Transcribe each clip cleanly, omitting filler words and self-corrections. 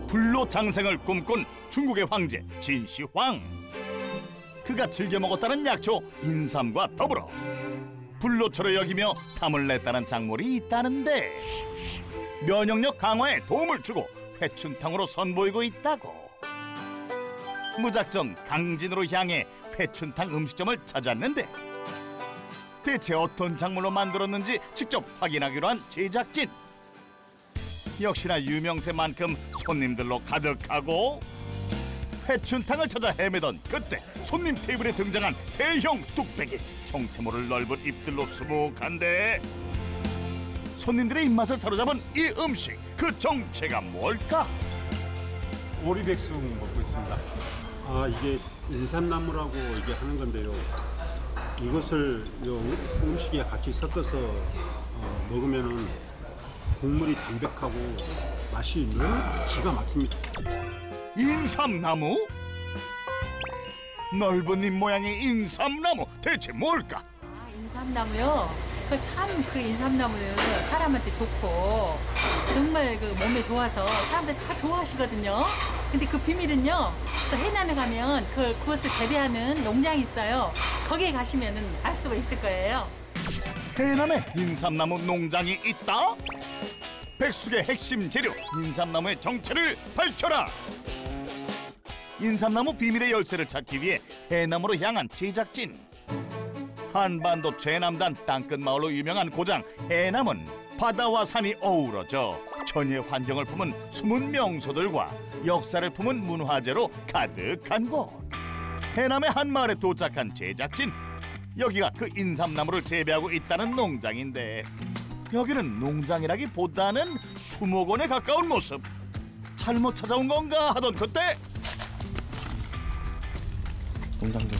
불로 장생을 꿈꾼 중국의 황제 진시황. 그가 즐겨 먹었다는 약초 인삼과 더불어 불로초로 여기며 탐을 냈다는 작물이 있다는데 면역력 강화에 도움을 주고 회춘탕으로 선보이고 있다고. 무작정 강진으로 향해 회춘탕 음식점을 찾았는데 대체 어떤 작물로 만들었는지 직접 확인하기로 한 제작진. 역시나 유명세만큼 손님들로 가득하고 회춘탕을 찾아 헤매던 그때 손님 테이블에 등장한 대형 뚝배기. 정체 모를 넓은 입들로 수북한데 손님들의 입맛을 사로잡은 이 음식, 그 정체가 뭘까? 오리백숙 먹고 있습니다. 이게 인삼나무라고 이게 하는 건데요. 이것을 음식에 같이 섞어서 먹으면은 국물이 담백하고 맛이 너무 기가 막힙니다. 인삼나무? 넓은 잎 모양의 인삼나무, 대체 뭘까? 인삼나무요? 그 인삼나무는 사람한테 좋고 정말 그 몸에 좋아서 사람들 다 좋아하시거든요. 근데 그 비밀은요, 또 해남에 가면 그것을 재배하는 농장이 있어요. 거기에 가시면은 알 수가 있을 거예요. 해남에 인삼나무 농장이 있다? 백숙의 핵심 재료 인삼나무의 정체를 밝혀라. 인삼나무 비밀의 열쇠를 찾기 위해 해남으로 향한 제작진. 한반도 최남단 땅끝 마을로 유명한 고장 해남은 바다와 산이 어우러져 천혜의 환경을 품은 숨은 명소들과 역사를 품은 문화재로 가득한 곳. 해남의 한 마을에 도착한 제작진. 여기가 그 인삼나무를 재배하고 있다는 농장인데 여기는 농장이라기보다는 수목원에 가까운 모습. 잘못 찾아온 건가 하던 그때 농장들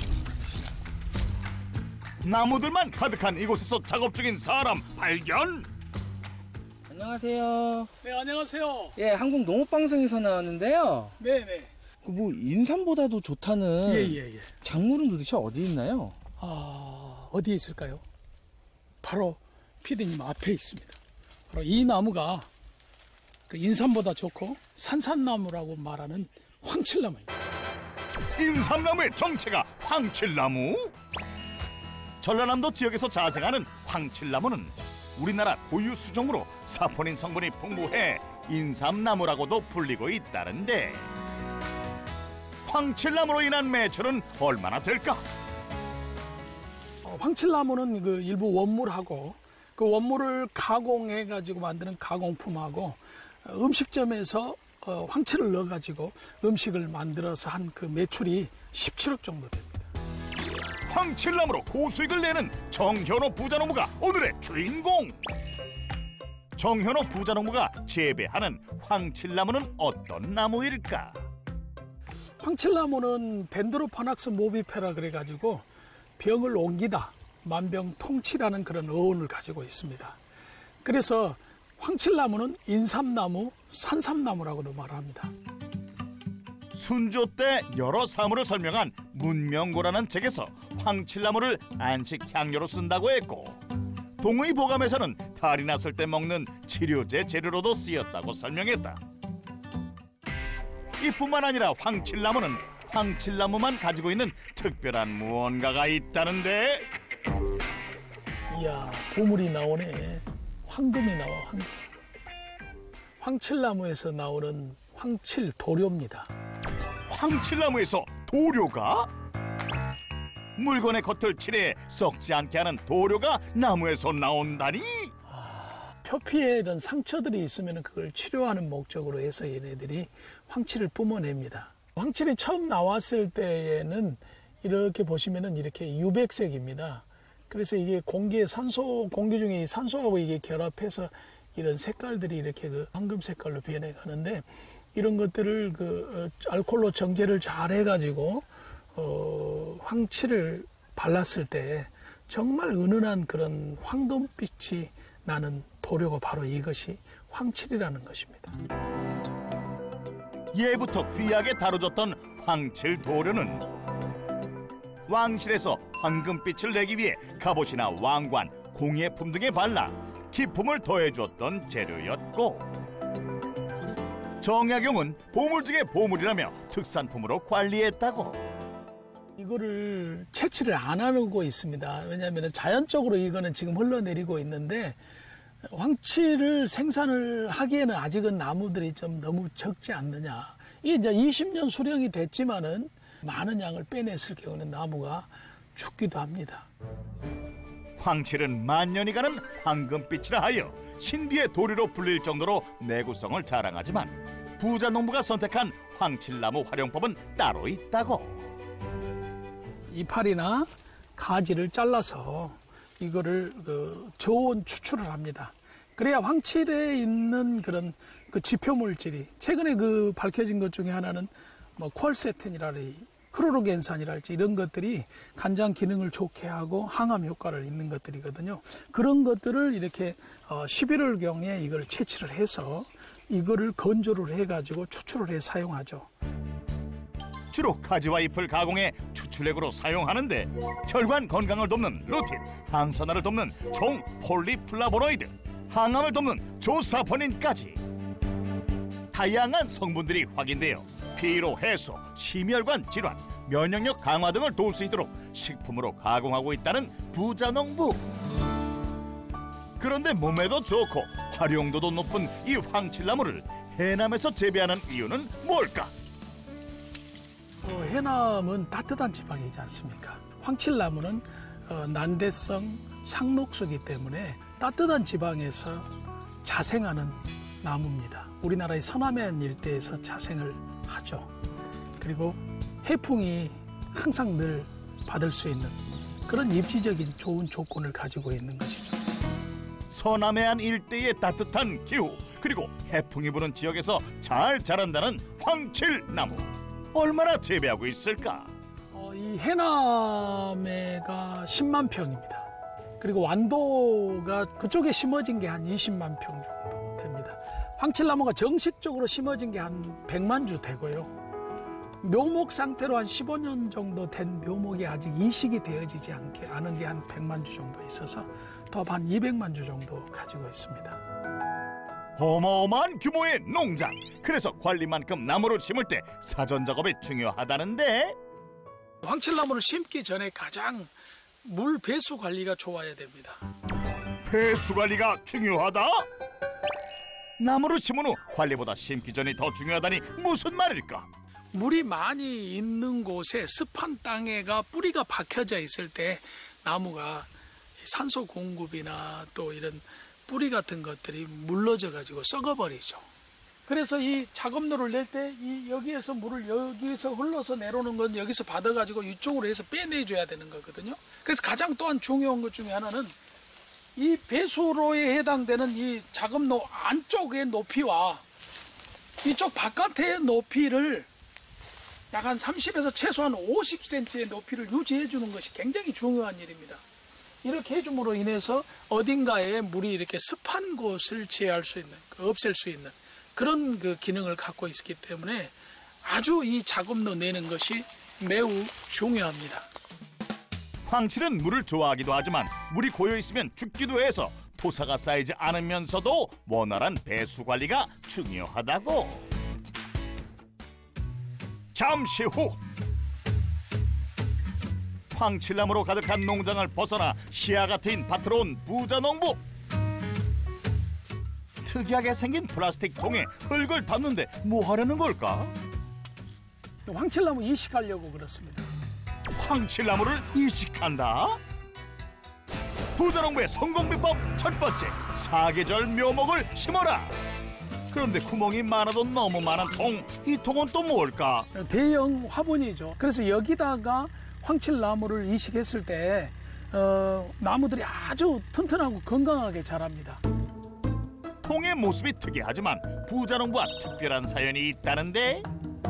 나무들만 가득한 이곳에서 작업 중인 사람 발견. 안녕하세요. 네, 안녕하세요. 예, 한국 농업방송에서 나왔는데요. 네네. 뭐 인삼보다도 좋다는 예. 작물은 도대체 어디 있나요? 어디에 있을까요? 바로 피디님 앞에 있습니다. 바로 이 나무가 그 인삼보다 좋고 산산나무라고 말하는 황칠나무입니다. 인삼나무의 정체가 황칠나무? 전라남도 지역에서 자생하는 황칠나무는 우리나라 고유 수종으로 사포닌 성분이 풍부해 인삼나무라고도 불리고 있다는데 황칠나무로 인한 매출은 얼마나 될까? 황칠나무는 그 일부 원물하고 그 원물을 가공해 가지고 만드는 가공품하고 음식점에서 황칠을 넣어 가지고 음식을 만들어서 한 그 매출이 17억 정도 됩니다. 황칠나무로 고수익을 내는 정현호 부자농부가 오늘의 주인공. 정현호 부자농부가 재배하는 황칠나무는 어떤 나무일까? 황칠나무는 덴드로파낙스 모비페라 그래가지고 병을 옮기다, 만병통치라는 그런 어원을 가지고 있습니다. 그래서 황칠나무는 인삼나무, 산삼나무라고도 말합니다. 순조 때 여러 사물을 설명한 문명고라는 책에서 황칠나무를 안식 향료로 쓴다고 했고 동의보감에서는 탈이 났을 때 먹는 치료제 재료로도 쓰였다고 설명했다. 이뿐만 아니라 황칠나무는 황칠나무만 가지고 있는 특별한 무언가가 있다는데 이야, 보물이 나오네. 황금이 나와, 황금. 황칠나무에서 나오는 황칠 도료입니다. 황칠나무에서 도료가? 물건의 겉을 칠해 썩지 않게 하는 도료가 나무에서 나온다니? 표피에 이런 상처들이 있으면 그걸 치료하는 목적으로 해서 얘네들이 황칠을 뿜어냅니다. 황칠이 처음 나왔을 때에는 이렇게 보시면은 이렇게 유백색입니다. 그래서 이게 공기 중에 산소하고 이게 결합해서 이런 색깔들이 이렇게 그 황금 색깔로 변해 가는데 이런 것들을 그 알코올로 정제를 잘 해가지고 황칠을 발랐을 때 정말 은은한 그런 황금빛이 나는 도료가 바로 이것이 황칠이라는 것입니다. 예부터 귀하게 다뤄졌던 황칠 도료는 왕실에서 황금빛을 내기 위해 갑옷이나 왕관, 공예품 등에 발라 기품을 더해줬던 재료였고 정약용은 보물 중에 보물이라며 특산품으로 관리했다고. 이거를 채취를 안 하고 있습니다. 왜냐하면 자연적으로 이거는 지금 흘러내리고 있는데 황치를 생산을 하기에는 아직은 나무들이 좀 너무 적지 않느냐. 이게 이제 20년 수령이 됐지만은 많은 양을 빼냈을 경우는 나무가 죽기도 합니다. 황칠은 만년이 가는 황금빛이라 하여 신비의 도리로 불릴 정도로 내구성을 자랑하지만 부자 농부가 선택한 황칠나무 활용법은 따로 있다고. 이파리나 가지를 잘라서 이거를 저온 추출을 합니다. 그래야 황칠에 있는 그런 그 지표 물질이 최근에 밝혀진 것 중에 하나는 뭐 콜세텐이랄지 크로로겐산이랄지 이런 것들이 간장 기능을 좋게 하고 항암 효과를 있는 것들이거든요. 그런 것들을 이렇게 11월경에 이걸 채취를 해서 이거를 건조를 해가지고 추출을 해 사용하죠. 주로 가지와 잎을 가공해 추출액으로 사용하는데 혈관 건강을 돕는 루틴, 항산화를 돕는 종 폴리플라보노이드, 항암을 돕는 조사포닌까지 다양한 성분들이 확인되어 피로 해소, 심혈관 질환, 면역력 강화 등을 도울 수 있도록 식품으로 가공하고 있다는 부자농부. 그런데 몸에도 좋고 활용도도 높은 이 황칠나무를 해남에서 재배하는 이유는 뭘까? 해남은 따뜻한 지방이지 않습니까? 황칠나무는 난대성 상록수이기 때문에 따뜻한 지방에서 자생하는 나무입니다. 우리나라의 서남해안 일대에서 자생을 하죠. 그리고 해풍이 항상 늘 받을 수 있는 그런 입지적인 좋은 조건을 가지고 있는 것이죠. 서남해안 일대의 따뜻한 기후 그리고 해풍이 부는 지역에서 잘 자란다는 황칠나무. 얼마나 재배하고 있을까? 이 해남에가 10만 평입니다. 그리고 완도가 그쪽에 심어진 게 한 20만 평 정도 됩니다. 황칠나무가 정식적으로 심어진 게 한 100만 주 되고요. 묘목 상태로 한 15년 정도 된 묘목이 아직 이식이 되어지지 않은 게 한 100만 주 정도 있어서 더 한 200만 주 정도 가지고 있습니다. 어마어마한 규모의 농장. 그래서 관리만큼 나무를 심을 때 사전 작업이 중요하다는데 황칠나무를 심기 전에 가장 물 배수 관리가 좋아야 됩니다. 배수 관리가 중요하다? 나무를 심은 후 관리보다 심기 전이 더 중요하다니 무슨 말일까? 물이 많이 있는 곳에 습한 땅에가 뿌리가 박혀져 있을 때 나무가 산소 공급이나 또 이런 뿌리 같은 것들이 물러져 가지고 썩어버리죠. 그래서 이 작업로를 낼 때 여기에서 물을 여기서 흘러서 내려오는 건 여기서 받아가지고 이쪽으로 해서 빼내줘야 되는 거거든요. 그래서 가장 또한 중요한 것 중에 하나는 이 배수로에 해당되는 이 작업로 안쪽의 높이와 이쪽 바깥의 높이를 약 한 30에서 최소한 50cm의 높이를 유지해 주는 것이 굉장히 중요한 일입니다. 이렇게 해줌으로 인해서 어딘가에 물이 이렇게 습한 곳을 제어할 수 있는, 없앨 수 있는 그런 기능을 갖고 있기 때문에 아주 이 작업로 내는 것이 매우 중요합니다. 황칠은 물을 좋아하기도 하지만 물이 고여 있으면 죽기도 해서 토사가 쌓이지 않으면서도 원활한 배수 관리가 중요하다고. 잠시 후 황칠나무로 가득한 농장을 벗어나 시야가 트인 밭으로 온 부자농부. 특이하게 생긴 플라스틱 통에 흙을 담는데 뭐 하려는 걸까? 황칠나무 이식하려고 그렇습니다. 황칠나무를 이식한다? 부자농부의 성공 비법 첫 번째, 사계절 묘목을 심어라. 그런데 구멍이 많아도 너무 많은 통, 이 통은 또 뭘까? 대형 화분이죠. 그래서 여기다가 황칠나무를 이식했을 때 나무들이 아주 튼튼하고 건강하게 자랍니다. 통의 모습이 특이하지만 부자농부와 특별한 사연이 있다는데?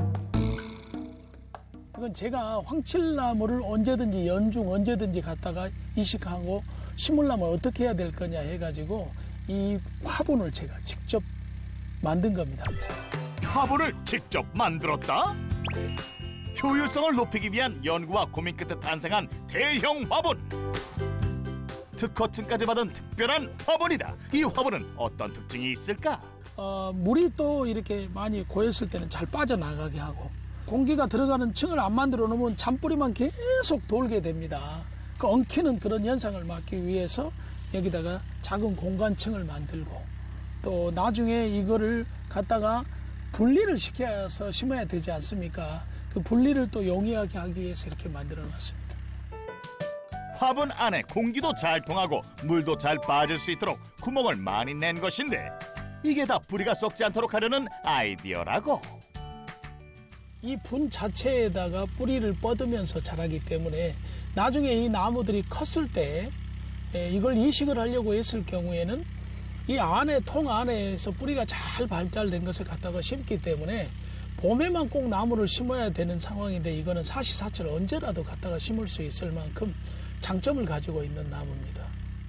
이건 제가 황칠나무를 언제든지 연중 언제든지 갖다가 이식하고 심으려면 어떻게 해야 될 거냐 해가지고 이 화분을 제가 직접 만든 겁니다. 화분을 직접 만들었다? 효율성을 높이기 위한 연구와 고민 끝에 탄생한 대형 화분. 특허증까지 받은 특별한 화분이다. 이 화분은 어떤 특징이 있을까? 물이 또 이렇게 많이 고였을 때는 잘 빠져나가게 하고 공기가 들어가는 층을 안 만들어 놓으면 잔뿌리만 계속 돌게 됩니다. 그 엉키는 그런 현상을 막기 위해서 여기다가 작은 공간층을 만들고 또 나중에 이거를 갖다가 분리를 시켜서 심어야 되지 않습니까? 그 분리를 또 용이하게 하기 위해서 이렇게 만들어 놨습니다. 화분 안에 공기도 잘 통하고 물도 잘 빠질 수 있도록 구멍을 많이 낸 것인데 이게 다 뿌리가 썩지 않도록 하려는 아이디어라고. 이 분 자체에다가 뿌리를 뻗으면서 자라기 때문에 나중에 이 나무들이 컸을 때 이걸 이식을 하려고 했을 경우에는 이 안에 통 안에서 뿌리가 잘 발달된 것을 갖다가 심기 때문에 봄에만 꼭 나무를 심어야 되는 상황인데 이거는 사시사철 언제라도 갖다가 심을 수 있을 만큼 장점을 가지고 있는 나무입니다.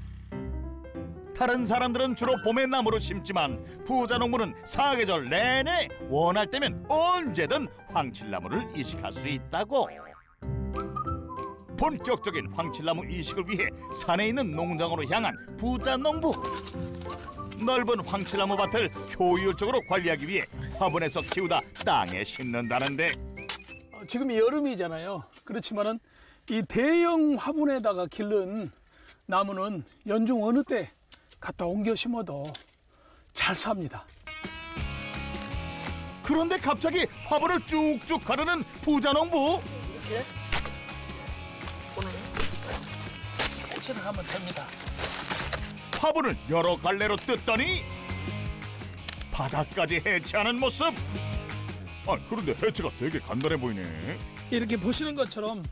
다른 사람들은 주로 봄에 나무를 심지만 부자농부는 사계절 내내 원할 때면 언제든 황칠나무를 이식할 수 있다고. 본격적인 황칠나무 이식을 위해 산에 있는 농장으로 향한 부자농부. 넓은 황칠나무 밭을 효율적으로 관리하기 위해 화분에서 키우다 땅에 심는다는데 지금 여름이잖아요. 그렇지만은 이 대형 화분에다가 기른 나무는 연중 어느 때 갖다 옮겨 심어도 잘 삽니다. 그런데 갑자기 화분을 쭉쭉 가르는 부자농부. 이렇게 오늘 해체를 하면 됩니다. 화분을 여러 갈래로 뜯더니 바닥까지 해체하는 모습. 그런데 해체가 되게 간단해 보이네. 이렇게 보시는 것처럼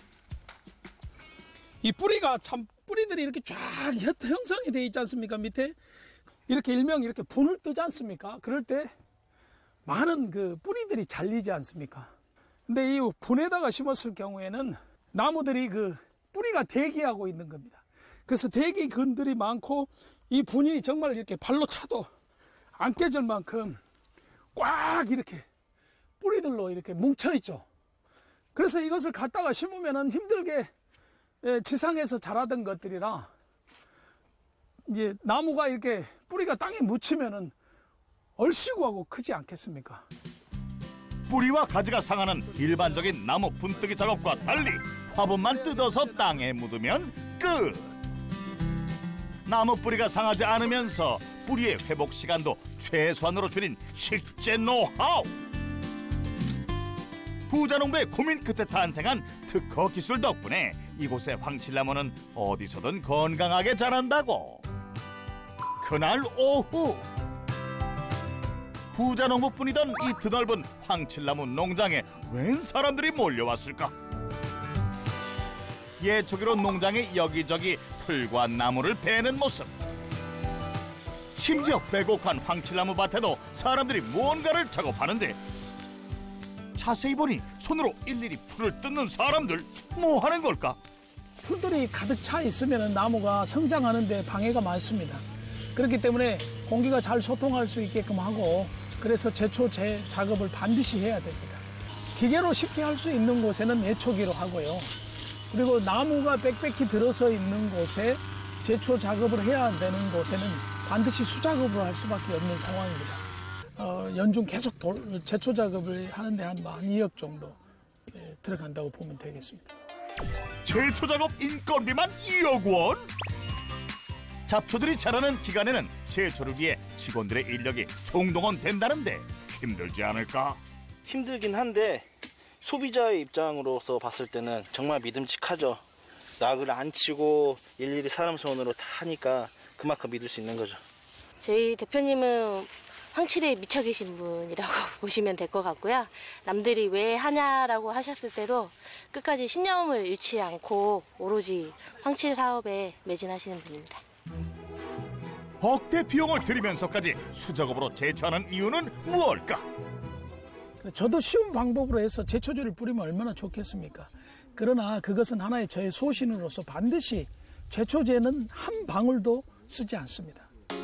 이 뿌리가 참 뿌리들이 이렇게 쫙 형성이 되어 있지 않습니까? 밑에 이렇게 일명 이렇게 분을 뜨지 않습니까? 그럴 때 많은 그 뿌리들이 잘리지 않습니까? 근데 이 분에다가 심었을 경우에는 나무들이 그 뿌리가 대기하고 있는 겁니다. 그래서 대기근들이 많고 이 분이 정말 이렇게 발로 차도 안 깨질 만큼 꽉 이렇게 뿌리들로 이렇게 뭉쳐 있죠. 그래서 이것을 갖다가 심으면은 힘들게 지상에서 자라던 것들이라 이제 나무가 이렇게 뿌리가 땅에 묻히면은 얼씨구하고 크지 않겠습니까? 뿌리와 가지가 상하는 일반적인 나무 분뜨기 작업과 달리 화분만 뜯어서 땅에 묻으면 끝. 나무 뿌리가 상하지 않으면서 뿌리의 회복 시간도 최소한으로 줄인 식재 노하우. 부자농부의 고민 끝에 탄생한 특허 기술 덕분에 이곳의 황칠나무는 어디서든 건강하게 자란다고. 그날 오후 부자농부뿐이던 이 드넓은 황칠나무 농장에 웬 사람들이 몰려왔을까? 예초기로 농장의 여기저기 풀과 나무를 베는 모습. 심지어 빼곡한 황칠나무 밭에도 사람들이 무언가를 작업하는데 자세히 보니 손으로 일일이 풀을 뜯는 사람들. 뭐 하는 걸까? 풀들이 가득 차 있으면 나무가 성장하는 데 방해가 많습니다. 그렇기 때문에 공기가 잘 소통할 수 있게끔 하고 그래서 제초 작업을 반드시 해야 됩니다. 기계로 쉽게 할 수 있는 곳에는 예초기로 하고요. 그리고 나무가 빽빽히 들어서 있는 곳에 제초 작업을 해야 되는 곳에는 반드시 수작업을 할 수밖에 없는 상황입니다. 연중 계속 제초 작업을 하는데 한 2억 정도 들어간다고 보면 되겠습니다. 제초 작업 인건비만 2억 원? 잡초들이 자라는 기간에는 제초를 위해 직원들의 인력이 총동원된다는데 힘들지 않을까? 힘들긴 한데 소비자의 입장으로서 봤을 때는 정말 믿음직하죠. 낙을 안 치고 일일이 사람 손으로 다 하니까 그만큼 믿을 수 있는 거죠. 저희 대표님은 황칠에 미쳐 계신 분이라고 보시면 될 것 같고요. 남들이 왜 하냐라고 하셨을 때도 끝까지 신념을 잃지 않고 오로지 황칠 사업에 매진하시는 분입니다. 억대 비용을 들이면서까지 수작업으로 제초하는 이유는 무엇일까? 저도 쉬운 방법으로 해서 제초제를 뿌리면 얼마나 좋겠습니까? 그러나 그것은 하나의 저의 소신으로서 반드시 제초제는 한 방울도 쓰지 않습니다.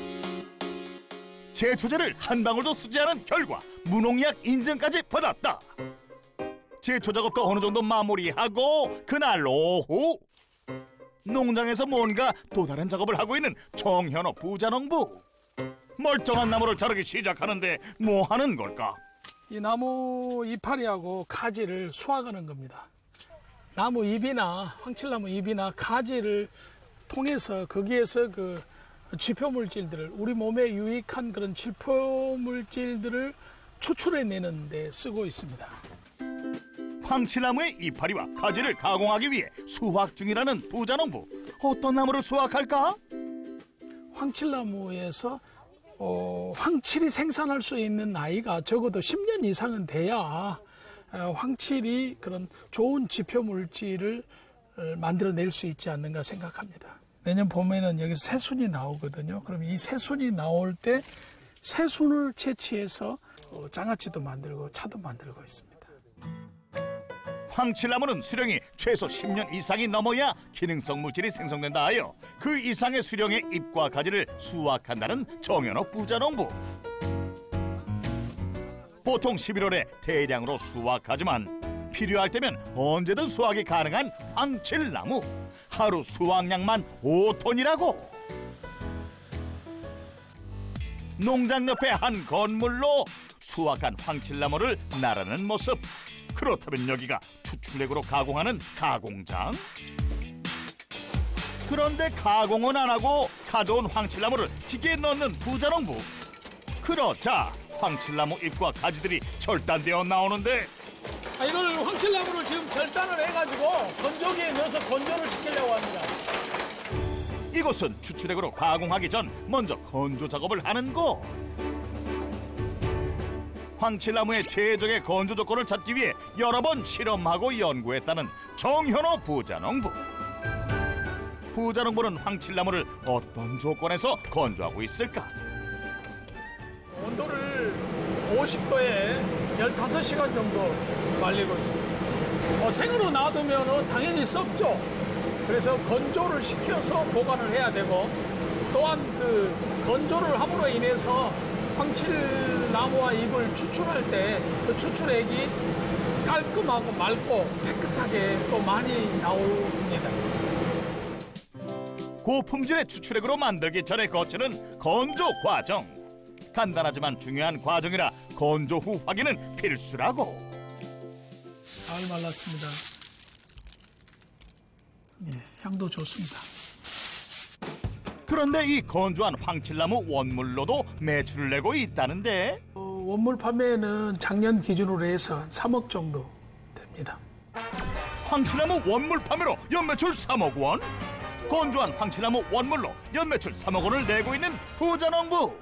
제초제를 한 방울도 쓰지 않은 결과 무농약 인증까지 받았다. 제초 작업도 어느 정도 마무리하고 그날 오후 농장에서 뭔가 또 다른 작업을 하고 있는 정현호 부자농부. 멀쩡한 나무를 자르기 시작하는데 뭐 하는 걸까? 이 나무 이파리하고 가지를 수확하는 겁니다. 나무 잎이나 황칠나무 잎이나 가지를 통해서 거기에서 그 지표물질들을 우리 몸에 유익한 그런 지표물질들을 추출해내는 데 쓰고 있습니다. 황칠나무의 이파리와 가지를 가공하기 위해 수확 중이라는 부자농부. 어떤 나무를 수확할까? 황칠나무에서 황칠이 생산할 수 있는 나이가 적어도 10년 이상은 돼야 황칠이 그런 좋은 지표물질을 만들어낼 수 있지 않는가 생각합니다. 내년 봄에는 여기서 새순이 나오거든요. 그럼 이 새순이 나올 때 새순을 채취해서 장아찌도 만들고 차도 만들고 있습니다. 황칠나무는 수령이 최소 10년 이상이 넘어야 기능성 물질이 생성된다 하여 그 이상의 수령의 잎과 가지를 수확한다는 정현옥 부자농부. 보통 11월에 대량으로 수확하지만 필요할 때면 언제든 수확이 가능한 황칠나무. 하루 수확량만 5톤이라고. 농장 옆에 한 건물로 수확한 황칠나무를 나르는 모습. 그렇다면 여기가 추출액으로 가공하는 가공장? 그런데 가공은 안 하고 가져온 황칠나무를 기계에 넣는 부자농부. 그러자 황칠나무 잎과 가지들이 절단되어 나오는데 이걸 황칠나무를 지금 절단을 해가지고 건조기에 넣어서 건조를 시키려고 합니다. 이곳은 추출액으로 가공하기 전 먼저 건조 작업을 하는 곳. 황칠나무의 최적의 건조 조건을 찾기 위해 여러 번 실험하고 연구했다는 정현호 부자농부. 부자농부는 황칠나무를 어떤 조건에서 건조하고 있을까? 온도를 50도에 15시간 정도 말리고 있습니다. 생으로 놔두면 당연히 썩죠. 그래서 건조를 시켜서 보관을 해야 되고, 또한 그 건조를 함으로 인해서 황칠나무와 잎을 추출할 때 그 추출액이 깔끔하고 맑고 깨끗하게 또 많이 나옵니다. 고품질의 추출액으로 만들기 전에 거치는 건조 과정. 간단하지만 중요한 과정이라 건조 후 확인은 필수라고. 잘 말랐습니다. 향도 좋습니다. 그런데 이 건조한 황칠나무 원물로도 매출을 내고 있다는데 원물 판매는 작년 기준으로 해서 3억 정도 됩니다. 황칠나무 원물 판매로 연매출 3억 원? 건조한 황칠나무 원물로 연매출 3억 원을 내고 있는 부자농부.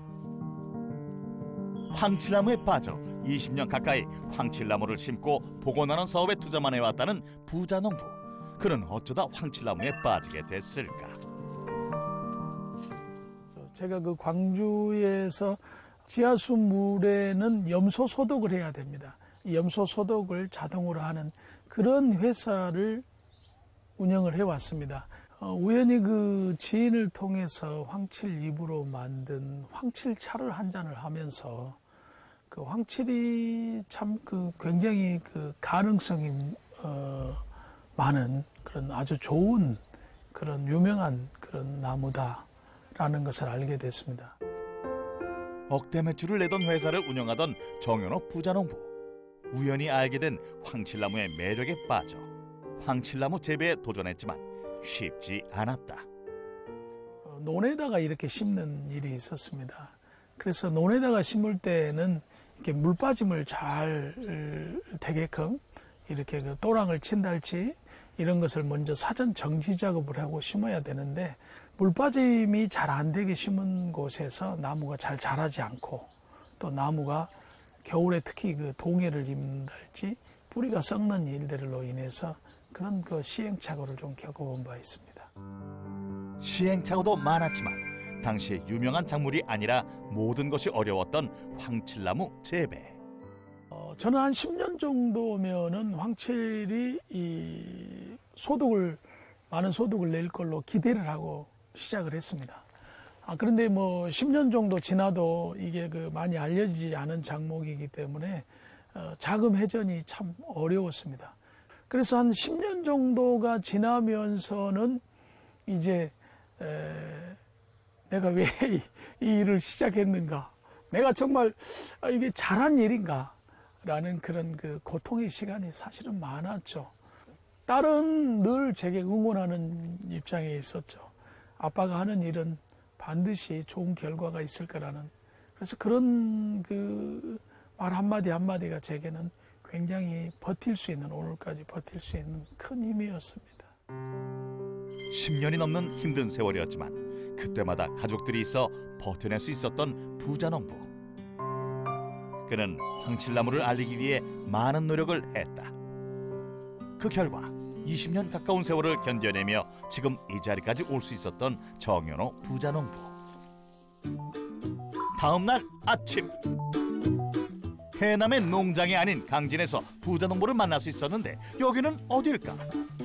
황칠나무에 빠져 20년 가까이 황칠나무를 심고 복원하는 사업에 투자만 해왔다는 부자농부. 그는 어쩌다 황칠나무에 빠지게 됐을까? 제가 그 광주에서 지하수 물에는 염소 소독을 해야 됩니다. 이 염소 소독을 자동으로 하는 그런 회사를 운영을 해왔습니다. 우연히 그 지인을 통해서 황칠 잎으로 만든 황칠차를 한 잔을 하면서 그 황칠이 참 그 굉장히 그 가능성이 많은 그런 아주 좋은 그런 유명한 그런 나무다라는 것을 알게 됐습니다. 억대 매출을 내던 회사를 운영하던 정현호 부자농부. 우연히 알게 된 황칠나무의 매력에 빠져 황칠나무 재배에 도전했지만 쉽지 않았다. 논에다가 이렇게 심는 일이 있었습니다. 그래서 논에다가 심을 때는 이렇게 물 빠짐을 잘 되게끔 이렇게 그 또랑을 친달치 이런 것을 먼저 사전 정지 작업을 하고 심어야 되는데 물 빠짐이 잘 안 되게 심은 곳에서 나무가 잘 자라지 않고 또 나무가 겨울에 특히 그 동해를 입는달지 뿌리가 썩는 일들로 인해서 그런 그 시행착오를 좀 겪어본 바 있습니다. 시행착오도 많았지만 당시 유명한 작물이 아니라 모든 것이 어려웠던 황칠나무 재배. 저는 한 10년 정도면은 황칠이 이 많은 소득을 낼 걸로 기대를 하고 시작을 했습니다. 그런데 뭐 10년 정도 지나도 이게 그 많이 알려지지 않은 작목이기 때문에 자금 회전이 참 어려웠습니다. 그래서 한 10년 정도가 지나면서는 이제 내가 왜 이 일을 시작했는가? 내가 정말 이게 잘한 일인가? 라는 그런 그 고통의 시간이 사실은 많았죠. 딸은 늘 제게 응원하는 입장에 있었죠. 아빠가 하는 일은 반드시 좋은 결과가 있을 거라는. 그래서 그런 그 말 한마디 한마디가 제게는 굉장히 버틸 수 있는, 오늘까지 버틸 수 있는 큰 힘이었습니다. 10년이 넘는 힘든 세월이었지만 그때마다 가족들이 있어 버텨낼 수 있었던 부자농부. 그는 황칠나무를 알리기 위해 많은 노력을 했다. 그 결과 20년 가까운 세월을 견뎌내며 지금 이 자리까지 올 수 있었던 정연호 부자농부. 다음 날 아침, 해남의 농장이 아닌 강진에서 부자농부를 만날 수 있었는데 여기는 어딜까?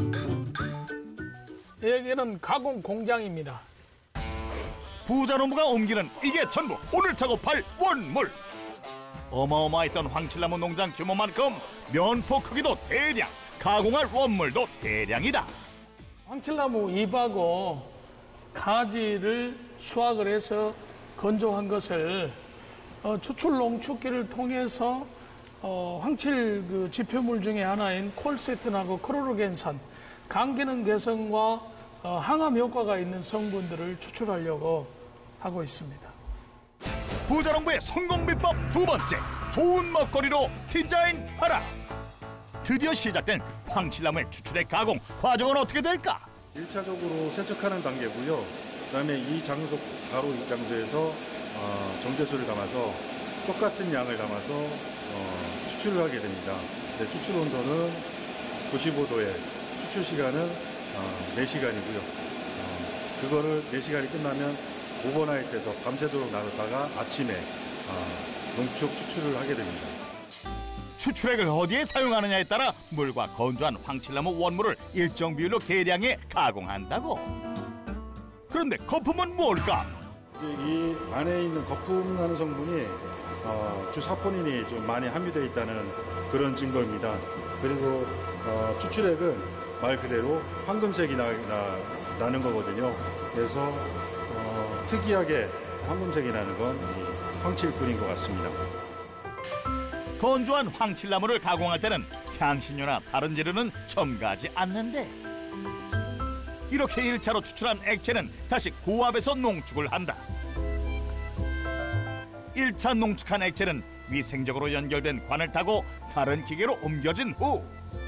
여기는 가공 공장입니다. 부자농부가 옮기는 이게 전부 오늘 작업할 원물. 어마어마했던 황칠나무 농장 규모만큼 면포 크기도 대량, 가공할 원물도 대량이다. 황칠나무 잎하고 가지를 수확을 해서 건조한 것을 추출 농축기를 통해서 황칠 그 지표물 중에 하나인 콜세틴하고 크로로겐산, 간기능 개선과 항암 효과가 있는 성분들을 추출하려고 하고 있습니다. 부자농부의 성공 비법 두 번째, 좋은 먹거리로 디자인하라. 드디어 시작된 황칠나무의 추출의 가공 과정은 어떻게 될까? 1차적으로 세척하는 단계고요. 그다음에 이 장소, 바로 이 장소에서 정제수를 담아서 똑같은 양을 담아서 추출을 하게 됩니다. 네, 추출 온도는 95도에 추출 시간은 4시간이고요. 그거를 4시간이 끝나면 오버나이트에서 밤새도록 놔뒀다가 아침에 농축 추출을 하게 됩니다. 추출액을 어디에 사용하느냐에 따라 물과 건조한 황칠나무 원물을 일정 비율로 계량해 가공한다고. 그런데 거품은 뭘까? 이제 이 안에 있는 거품나는 성분이 주사포닌이 좀 많이 함유되어 있다는 그런 증거입니다. 그리고 추출액은 말 그대로 황금색이 나는 거거든요. 그래서 특이하게 황금색이 나는 건 이 황칠뿐인 것 같습니다. 건조한 황칠나무를 가공할 때는 향신료나 다른 재료는 첨가하지 않는데 이렇게 1차로 추출한 액체는 다시 고압에서 농축을 한다. 1차 농축한 액체는 위생적으로 연결된 관을 타고 다른 기계로 옮겨진 후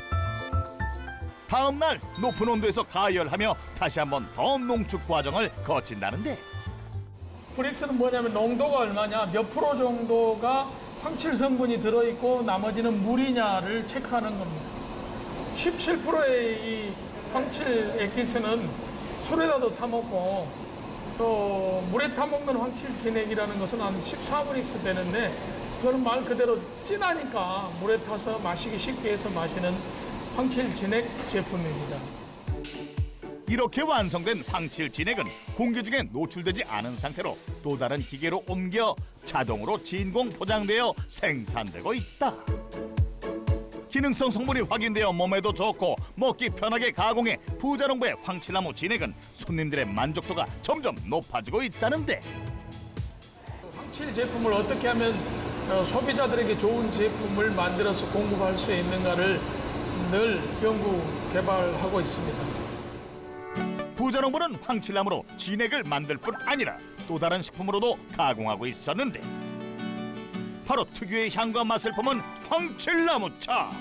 다음 날 높은 온도에서 가열하며 다시 한번 더 농축 과정을 거친다는데 프릭스는 뭐냐면 농도가 얼마냐, 몇 프로 정도가 황칠 성분이 들어있고 나머지는 물이냐를 체크하는 겁니다. 17%의 이 황칠 액기스는 술에다도 타먹고 또 물에 타먹는 황칠 진액이라는 것은 한 14브릭스 되는데 그거는 말 그대로 진하니까 물에 타서 마시기 쉽게 해서 마시는 황칠 진액 제품입니다. 이렇게 완성된 황칠 진액은 공기 중에 노출되지 않은 상태로 또 다른 기계로 옮겨 자동으로 진공 포장되어 생산되고 있다. 기능성 성분이 확인되어 몸에도 좋고 먹기 편하게 가공해 부자농부의 황칠나무 진액은 손님들의 만족도가 점점 높아지고 있다는데 황칠 제품을 어떻게 하면 소비자들에게 좋은 제품을 만들어서 공급할 수 있는가를 늘 연구 개발하고 있습니다. 부자농부는 황칠나무로 진액을 만들 뿐 아니라 또 다른 식품으로도 가공하고 있었는데 바로 특유의 향과 맛을 품은 황칠나무차.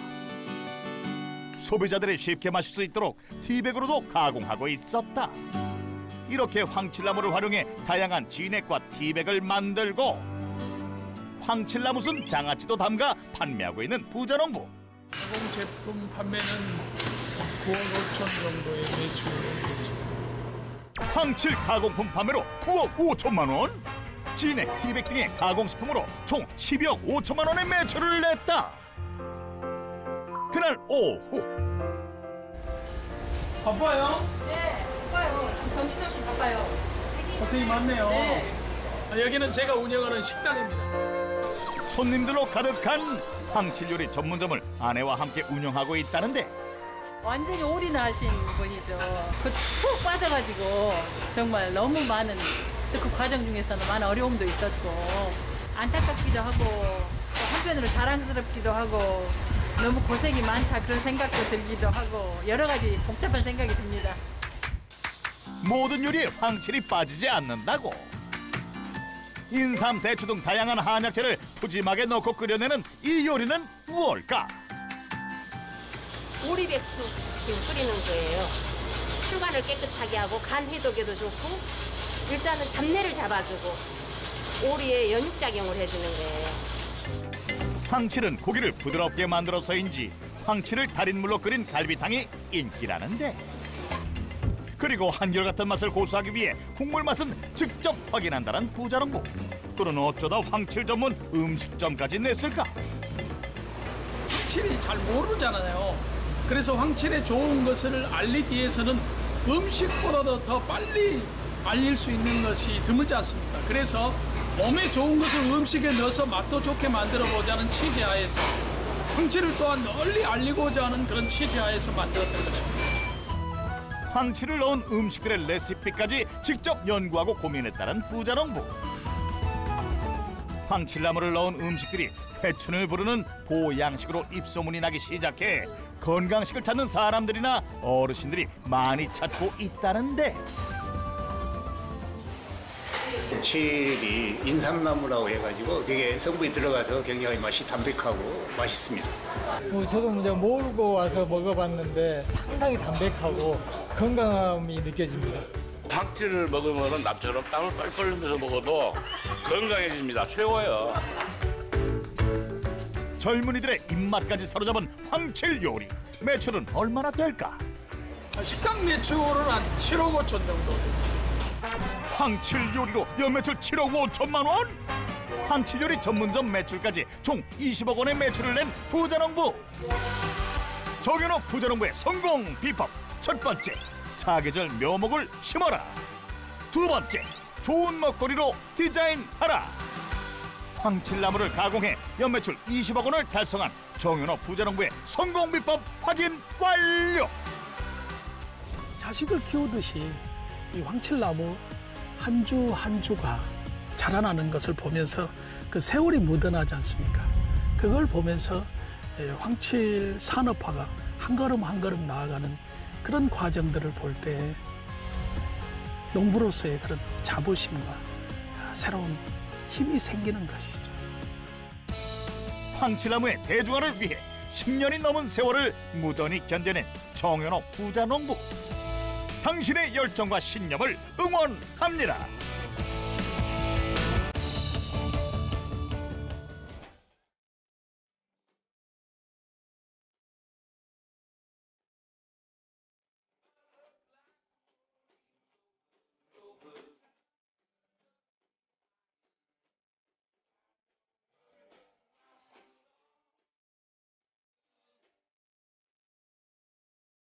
소비자들이 쉽게 마실 수 있도록 티백으로도 가공하고 있었다. 이렇게 황칠나무를 활용해 다양한 진액과 티백을 만들고 황칠나무순 장아찌도 담가 판매하고 있는 부자농부. 가공 제품 판매는 9억 5천 정도의 매출을 했습니다. 황칠 가공품 판매로 9억 5천만 원? 진액, 티백 등의 가공식품으로 총 12억 5천만 원의 매출을 냈다. 그날 오후 바빠요? 네, 바빠요. 정신없이 바빠요. 고생이 많네요. 네. 여기는 제가 운영하는 식당입니다. 손님들로 가득한 황칠 요리 전문점을 아내와 함께 운영하고 있다는데 완전히 올인하신 분이죠. 푹 빠져가지고 정말 너무 많은 또 그 과정 중에서는 많은 어려움도 있었고 안타깝기도 하고 또 한편으로 자랑스럽기도 하고 너무 고생이 많다 그런 생각도 들기도 하고 여러 가지 복잡한 생각이 듭니다. 모든 요리에 황칠이 빠지지 않는다고. 인삼, 대추 등 다양한 한약재를 푸짐하게 넣고 끓여내는 이 요리는 무엇일까? 오리백숙 지금 끓이는 거예요. 혈관을 깨끗하게 하고 간 해독에도 좋고 일단은 잡내를 잡아주고 오리의 연육작용을 해주는 거예요. 황칠은 고기를 부드럽게 만들어서인지 황칠을 달인 물로 끓인 갈비탕이 인기라는데, 그리고 한결같은 맛을 고수하기 위해 국물 맛은 직접 확인한다는 부자농부. 또는 어쩌다 황칠 전문 음식점까지 냈을까? 황칠이 잘 모르잖아요. 그래서 황칠의 좋은 것을 알리기 위해서는 음식보다도 더 빨리 알릴 수 있는 것이 드물지 않습니까? 그래서 몸에 좋은 것을 음식에 넣어서 맛도 좋게 만들어 보자는 취지하에서 황칠을 또한 널리 알리고자 하는 그런 취지하에서 만들었던 것입니다. 황칠을 넣은 음식들의 레시피까지 직접 연구하고 고민했다는 부자농부. 황칠나무를 넣은 음식들이 회춘을 부르는 보양식으로 입소문이 나기 시작해 건강식을 찾는 사람들이나 어르신들이 많이 찾고 있다는데, 칠이 인삼나무라고 해가지고 되게 성분이 들어가서 굉장히 맛이 담백하고 맛있습니다. 저도 이제 모르고 와서 먹어봤는데 상당히 담백하고 건강함이 느껴집니다. 황칠을 먹으면 나처럼 땀을 뻘뻘 흘리면서 먹어도 건강해집니다. 최고예요. 젊은이들의 입맛까지 사로잡은 황칠 요리. 매출은 얼마나 될까? 식당 매출은 한 7억 5천 정도 됩니다. 황칠 요리로 연매출 7억 5천만 원? 황칠 요리 전문점 매출까지 총 20억 원의 매출을 낸 부자농부. 정연호 부자농부의 성공 비법. 첫 번째, 사계절 묘목을 심어라. 두 번째, 좋은 먹거리로 디자인하라. 황칠나무를 가공해 연매출 20억 원을 달성한 정연호 부자농부의 성공 비법 확인 완료. 자식을 키우듯이 이 황칠나무 한 주 한 주가 자라나는 것을 보면서 그 세월이 묻어나지 않습니까? 그걸 보면서 황칠 산업화가 한 걸음 한 걸음 나아가는 그런 과정들을 볼 때 농부로서의 그런 자부심과 새로운 힘이 생기는 것이죠. 황칠나무의 대중화를 위해 10년이 넘은 세월을 무던히 견뎌낸 정연호 부자농부. 당신의 열정과 신념을 응원합니다.